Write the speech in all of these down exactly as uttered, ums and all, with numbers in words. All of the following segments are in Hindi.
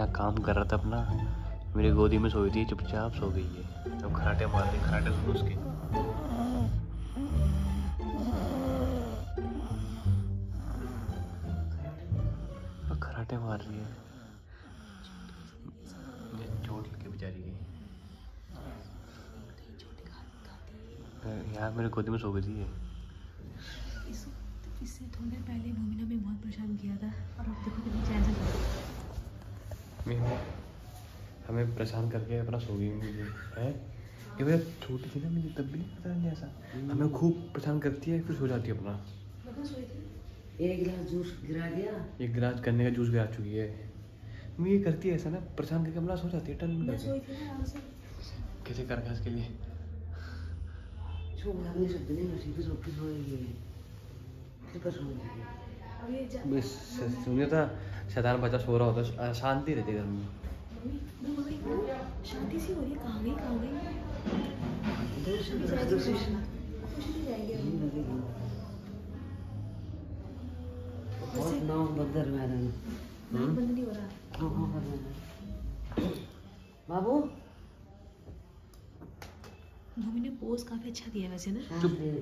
यहाँ काम कर रहा था अपना, मेरी गोदी में सोई थी, चुपचाप सो गई है। अब खराटे मार रही, खराटे सुनो उसके। खराटे मार रही है, चोट लगी बेचारी की। यार मेरे गोदी में सो गई थी ये। इससे थोड़ी देर पहले भूमि ने हमें बहुत परेशान किया था और अब देखो कितनी चैन से हमें परेशान करके अपना सो गई मुझे है। ये वजह छोटी थी ना, मुझे तब भी नहीं पता नहीं ऐसा। हमें खूब परेशान करती है फिर सो जाती है अपना। एक गिलास जूस गिरा दिया, एक गिलास गन्ने का जूस गिरा चुकी है। मैं ये करती है ऐसा ना, परेशान करके अपना सो जाती है टन करके। कैसे कर इसके लिए सुनिए था, शैतान बच्चा सो रहा होता, शांति रहती घर में। शांति सी हो रही है, कहाँ गई कहाँ गई। बंद नहीं हो रहा बाबू। भूमि ने पोज काफी अच्छा दिया वैसे ना।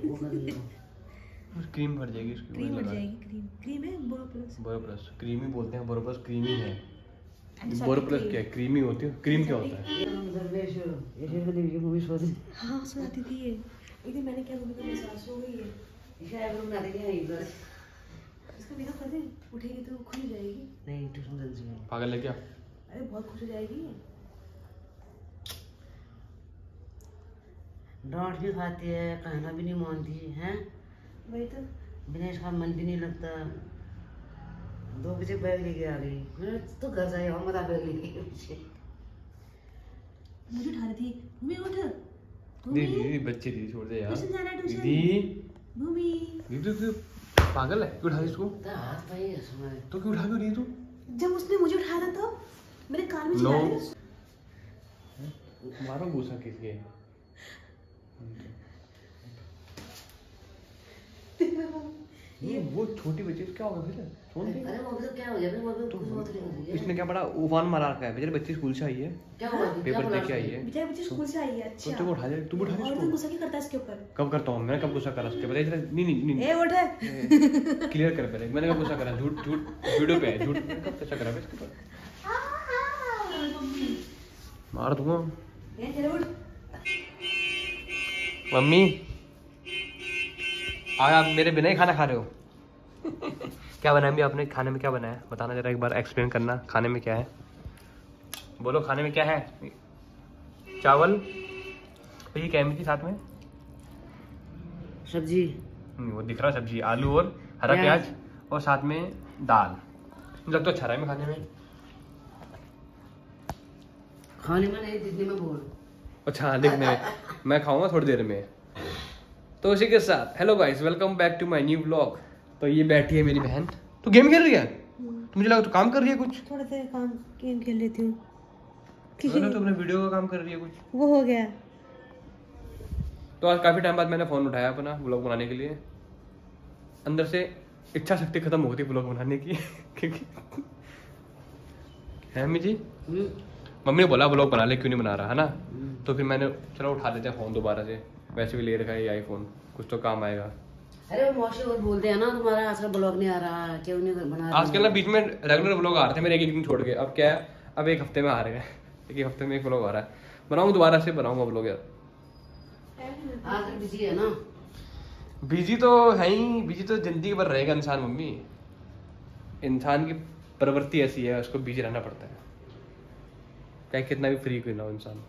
क्रीम भर जाएगी उसकी, क्रीम भर जाएगी। क्रीम क्रीम है बोरोप्लस। बोरोप्लस क्रीम ही बोलते हैं, बोरोप्लस क्रीम ही है। बोरोप्लस क्या है? क्रीमी होती है। क्रीम क्या होता है? हाँ सो जाती थी ये। एक दिन मैंने क्या भूमि का मसाज हो गई है, इसका मेकअप कर दे, उठेगी तो खुल जाएगी। नहीं ट्यूशन चल जाएगी, पागल है क्या? अरे बहुत खुश हो जाएगी। डांट भी खाती है, कहना भी नहीं मानती है। वही तो, बिना इसका मन भी नहीं लगता। दो बजे बैग लेके आ गई, मैंने तो घर जाए और मत बैग लेके पीछे मुझे उठा रही थी। भूमि उठ, दीदी बच्ची दी, छोड़ दे यार। ट्यूशन जाना है, ट्यूशन। दीदी भूमि दीदी तू पागल है, क्यों उठा इसको? हाथ पाई है समय तो क्यों उठा क्यों रही तू? जब उसने मुझे उठाया था तो मेरे कान में चिल्ला रही थी। मारो गुस्सा किसके? ये वो छोटी बच्ची क्या होगा फिर? छोड़ दे। अरे वो भी तो क्या हो गया, वो भी कुछ बहुत नहीं है। इसने क्या बड़ा उफान मारा रखा है। बेचारी बच्ची स्कूल से आई है, क्या हुआ? पेपर दे के आई है। बेचारी बच्ची स्कूल से आई है। अच्छा तो तू उठा दे, तू उठा दे और इसको। तू गुस्सा क्यों करता है इसके ऊपर? कब करता हूँ मैंने? कब गुस्सा करा उसके? बता इधर। नहीं नहीं नहीं ए उठ, क्लियर कर पहले, मैंने कब गुस्सा करा? झूठ झूठ वीडियो पे है, झूठ कब गुस्सा करा इसके ऊपर? मार दूंगा। ए चल उठ। मम्मी आज आप मेरे बिना ही खाना खा रहे हो? क्या बनाया भी आपने? खाने में क्या बनाया बताना जरा, एक बार एक्सप्लेन करना। खाने में क्या है बोलो, खाने में क्या है? चावल, तो ये क्या थी साथ में? सब्जी। वो दिख रहा सब्जी, आलू और हरा प्याज और साथ में दाल। लग तो अच्छा रहा है मैं खाने में। खाने में नहीं, दिखने में बोल। अच्छा दिखने में, मैं खाऊंगा थोड़ी देर में। तो उसी के साथ hello guys, welcome back to my new vlog. तो ये बैठी है मेरी बहन, तो गेम खेल रही है? तो मुझे लगा तो काम कर रही है कुछ। थोड़ा देर काम गेम खेल लेती हूँ। तो अपने वीडियो का काम कर रही है कुछ, वो हो गया। तो आज काफी टाइम बाद मैंने फोन उठाया अपना व्लॉग बनाने के लिए। अंदर से इच्छा शक्ति खत्म हो गई व्लॉग बनाने की क्योंकि है मम्मी जी, मम्मी ने बोला व्लॉग बना ले, क्यों नहीं बना रहा है ना। तो फिर मैंने चलो उठा लेते हैं फोन दोबारा से, वैसे भी ले रखा है ये आईफोन, कुछ तो काम आएगा। अरे वो मौसी और बोलते हैं ना तुम्हारा आजकल ब्लॉग नहीं आ रहा, क्यों नहीं बना रहा? आजकल ना बीच में रेगुलर व्लॉग आ रहे थे मेरे, एक एक दिन छोड़ के। अब क्या है, अब एक हफ्ते में आ रहे हैं, एक एक हफ्ते में एक व्लॉग आ रहा है। बनाऊंगा दोबारा से, बनाऊंगा व्लॉग यार। आजकल बिजी है ना। बिजी तो है ही, बिजी तो जिंदगी भर रहेगा इंसान मम्मी। इंसान की प्रवृत्ति ऐसी है, उसको बिजी रहना पड़ता है, चाहे कितना भी फ्री क्यों ना हो इंसान।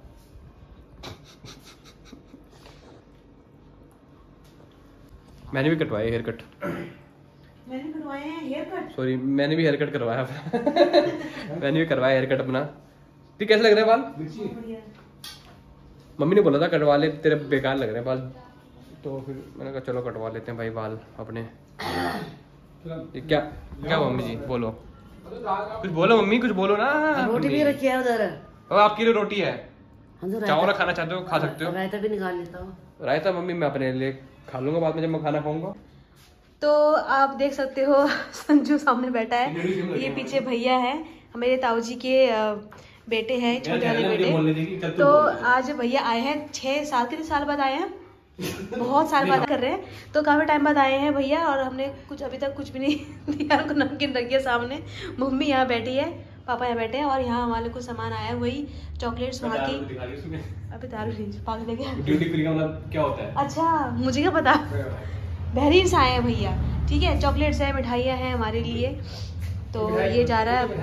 मैंने भी कटवाया हेयर कट। मैंने करवाए हैं हेयर कट। सॉरी, मैंने भी हेयर कट करवाया मैंने भी करवाया हेयर कट अपना। ठीक, कैसे लग रहे हैं बाल? मम्मी ने बोला था कटवा ले, तेरे बेकार लग रहे हैं बाल, तो फिर मैंने कहा चलो कटवा लेते हैं भाई बाल अपने। क्या क्या मम्मी जी बोलो, कुछ बोलो मम्मी, कुछ बोलो ना। रोटी भी रखी है उधर। अब आपके लिए रोटी है, चावल खाना चाहते हो खा सकते हो। रायता भी निकाल लेता हूँ। रायता मम्मी मैं अपने लिए खा लूंगा बाद में जब मैं खाना खाऊंगा। तो आप देख सकते हो संजू सामने बैठा है, ये पीछे भैया है, मेरे ताऊ जी के बेटे हैं, छोटे वाले बेटे। तो आज भैया आए हैं, छः साल कितने साल बाद आए हैं, बहुत साल बाद कर रहे हैं, तो काफ़ी टाइम बाद आए हैं भैया। और हमने कुछ अभी तक कुछ भी नहीं दिया उनको, नमकीन रख दिया सामने। मम्मी यहाँ बैठी है, पापा यहाँ बैठे हैं, और यहाँ हमारे कुछ सामान आया है, वही चॉकलेट्स वहाँ की। अभी दारू पागल है क्या? ड्यूटी फ्री का मतलब क्या होता है? अच्छा, मुझे क्या पता। बहरीन से आए हैं भैया, ठीक है। चॉकलेट्स है, मिठाइयाँ हैं हमारे लिए। तो ये जा रहा है,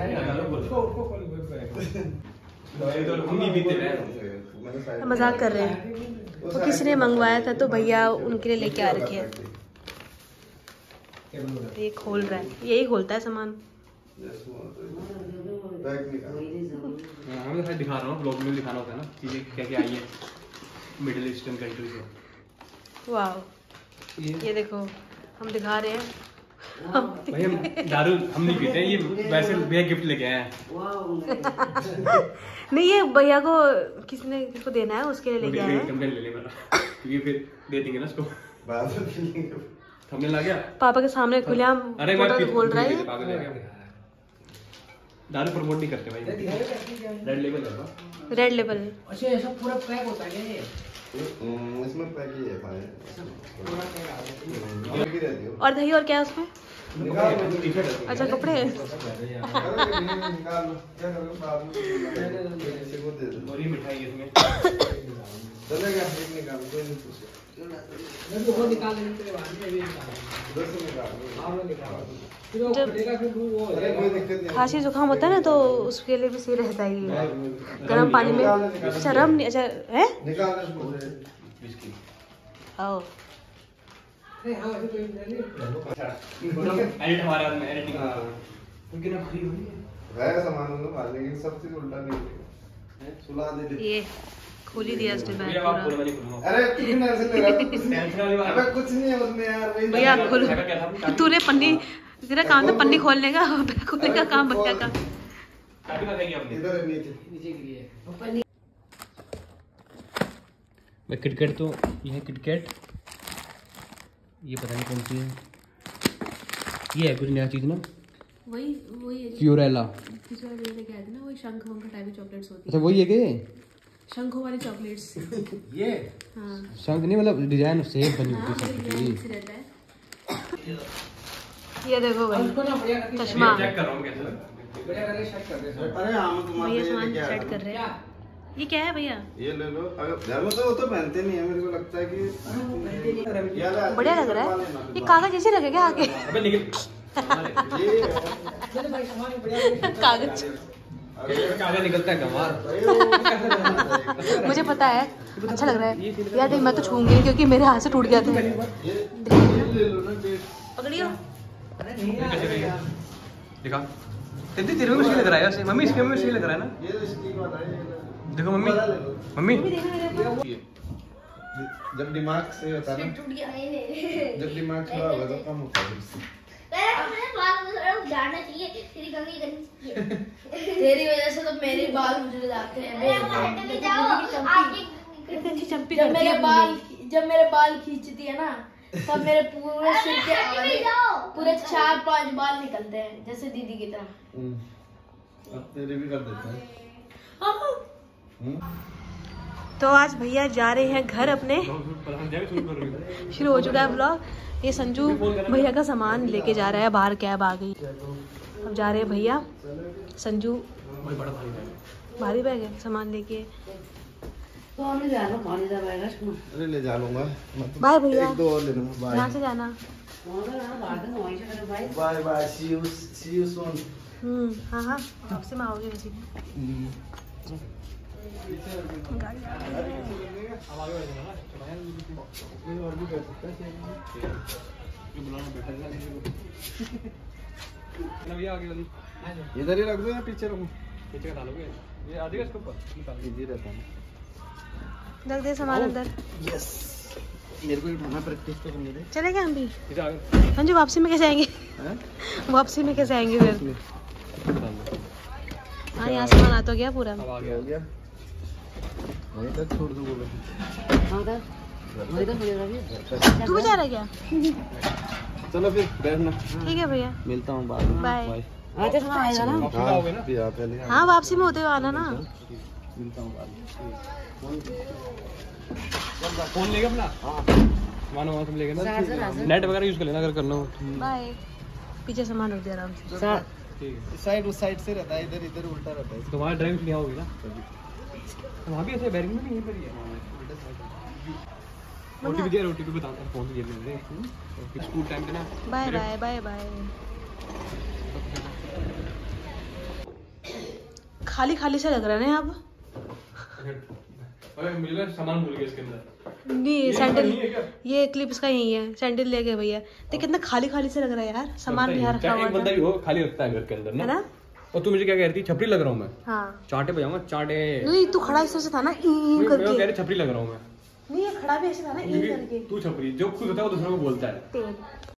मजाक कर रहे हैं। वो किसी ने मंगवाया था तो भैया उनके लिए लेके आ रखे हैं। ये खोल रहा है, यही खोलता है सामान। हमें तो दिखा रहा हूँ, ब्लॉग में दिखाना होता है ना चीजें क्या क्या आई है मिडिल ईस्टर्न कंट्री से। वाह, ये देखो हम दिखा रहे हैं। भाई हम दारू हम नहीं पीते हैं, ये वैसे भैया गिफ्ट लेके आए हैं। नहीं, ये भैया को किसने किसको देना है, उसके लिए लेके आए हैं। कंप्लेंट ले ले मेरा, क्योंकि फिर दे देंगे ना उसको। हमने ला गया पापा के सामने खुलेआम फोटो बोल रहा है। दारू प्रमोट नहीं करते भाई, रेड लेबल है। Red Label. अच्छा, ये सब पूरा पैक होता है ये? इसमें पैक ही है भाई। और दही और क्या है उसमें? अच्छा, कपड़े। और ये मिठाई इसमें चलेगा, निकाल कोई नहीं पूछे। वो निकाल लेंगे तेरे बाद में, अभी निकाल। जब खांसी जुकाम होता है ना तो उसके लिए भी सही रहता है ये गर्म पानी में। अच्छा, रम नहीं, अच्छा है। आओ, एडिट हमारे हाथ में, एडिटिंग क्योंकि ना भारी भारी है सामान में मार, लेकिन सब चीज उल्टा नहीं है। सुला दे दे। ये खोल ही दिया उसने बैग भैया आप पूरा नहीं खोलूंगा। अरे तू भी टेंशन ले रहा है, टेंशन वाली बात। अबे कुछ नहीं है उसमें यार, वही भैया खोल। तूने पन्नी, तेरा काम था पन्नी खोलने का, बैग खोलने का काम भैया का। काफी ना देंगे आपने इधर नीचे नीचे गिरी है। मैं किटकैट, तो ये है किटकैट, ये पता नहीं कौन सी है, ये है कुछ नया चीज ना, वही वही फ्योरेला। पिछले वाले लेके आए थे ना, वही शंख वंख टाइप की चॉकलेट्स होती अच्छा वही है कि शंखों वाली चॉकलेट्स। ये हाँ, शंख नहीं, मतलब डिजाइन सेम बनी होती है से रहता है। ये देखो भाई, चश्मा। चेक कर रहा हूं कैसे बढ़िया करके सेट कर दे। अरे हम तुम्हारे भैया लिए सामान लेके आए सेट हैं। कर रहे हैं। ये क्या है भैया? ये ले लो। अगर घर में तो वो तो पहनते नहीं है, मेरे को लगता है कि यार बढ़िया लग रहा है। ये कागज जैसे लगेगा आगे। अबे निकल ये कागज कागज निकलता है कमाल। मुझे पता है, अच्छा लग रहा है यार। देख, मैं तो छूंगी क्योंकि मेरे हाथ से टूट गया था। ले लो ना डेट। पकड़ियो। दिखा तेरी तेरे में सही लग रहा है ऐसे। मम्मी इसके में सही लग रहा है ना, ये तो स्टिक वाला है। देखो मम्मी, मम्मी जब दिमाग से होता है ना, जब दिमाग खराब होगा तो कम होता है। जाना चाहिए, तेरी कंघी करनी चाहिए। तेरी वजह से तो मेरे बाल मुझे जाते हैं। इतनी अच्छी चंपी जब करती मेरे है बाल मम्मी। जब मेरे बाल खींचती है ना, तब मेरे पूरे सिर के आगे पूरे चार पांच बाल निकलते हैं, जैसे दीदी की तरह। अब तेरे भी कर देते हैं। तो आज भैया जा रहे हैं घर अपने। शुरू हो चुका है ब्लॉग। ये संजू भैया का सामान लेके जा रहा है, बाहर कैब आ गई। अब जा रहे हैं भैया। संजू भारी बैग है, सामान लेके। तो हमने जाना पानी का बैग है। अरे ले जा लूंगा। बाय भैया। एक दो और ले लूंगा। बाय। यहाँ से जाना। Bye bye, see you see you soon. हम्म, हाँ हाँ, आपसे में आओगे वैसे। गाड़ी आ गई है। इधर ही रख दो या पीछे रखूं? पीछे का डालोगे, ये आ जाएगा इसके ऊपर, इजी रहता है। रख दे सामान अंदर। यस, मेरे को उठाना प्रैक्टिस तो करने दे। चलेंगे हम भी। इधर आ गए संजू वापसी में कैसे आएंगे? हैं? वापसी में कैसे आएंगे फिर? हाँ, यहाँ सामान आ तो गया पूरा। अब आ हो गया। वहीं तक छोड़ दूँ बोले। हाँ था, वही तो मुझे लगी। तू भी जा रहा है क्या? चलो फिर बैठना। ठीक है भैया, मिलता हूँ बाद में। बाय। बाय। आते समय आएगा ना। वापसी आओगे ना? हाँ वापसी में होते हुए आना ना। फोन लेगा अपना? मानो वहाँ तुम लेके ना नेट वगैरह यूज कर लेना अगर करना हो। बाय। पीछे सामान रख दिया आराम से। ठीक है। साइड उस साइड से रहता है, इधर इधर उल्टा रहता है। तुम्हारा ड्राइविंग नहीं होगी ना? वहाँ भी ऐसे बैरिंग में नहीं है पर ये ओटीपी दिया, ओटीपी बताता हूँ फोन से ये ले ले स्कूल टाइम पे ना। Bye bye bye bye. खाली खाली से लग रहा है ना अब। अरे मिल सामान भूल गया इसके अंदर। नहीं सैंडल, ये क्लिप इसका यही है, सैंडल ले गए भैया। तो कितना खाली खाली से लग रहा है यार, सामान भी यहाँ रखा हुआ एक बंदा भी हो खाली रखता है घर के अंदर ना, है ना? और तू मुझे क्या कह रही थी, छपरी लग रहा हूँ मैं? हाँ चाटे बजाऊंगा चाटे। नहीं तू खड़ा इस तरह से था ना, ई मैं करके। कह रही छपरी लग रहा हूँ मैं। नहीं ये खड़ा भी ऐसे था ना, ई करके। तू छपरी जो खुद होता है वो दूसरों को बोलता है। तेल